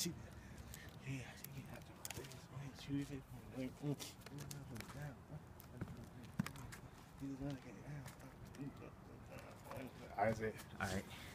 see that. Yeah, she got to shoot it. All right.